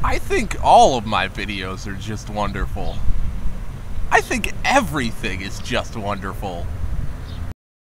I think all of my videos are just wonderful. I think everything is just wonderful.